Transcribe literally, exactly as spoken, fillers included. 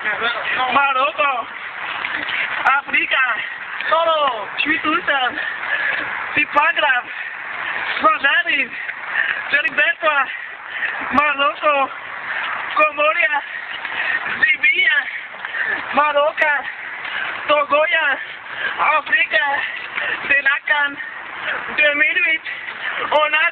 Marocco, Africa, Solo, Suisse-Russland, Zimbabwe, Rosario, Zeribetua, Marocco, Comoria, Libia, Marocco, Togoya, Afrika, Selakan, Demirvit, Ona.